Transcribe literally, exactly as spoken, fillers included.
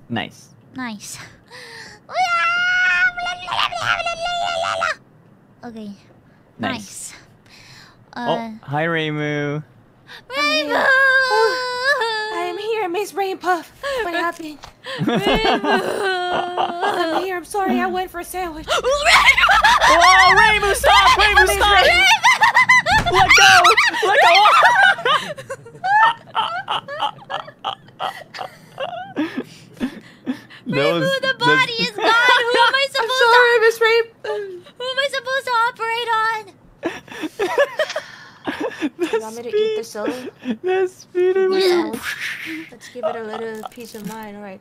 Nice. Nice. Okay. Nice. Nice. Uh, Oh, hi, Reimu. Reimu! I am here, Miss Rainpuff. What happened? I'm here. I'm sorry. I went for a sandwich. Oh, Reimu, stop! Reimu, stop! Let go! Let go! Reimu, was, the body is gone. Who am I supposed I'm sorry, Miss Rain. Who am I supposed to operate on? You want me to eat the soda? That's beautiful. Let's give it a little peace of mind. All right.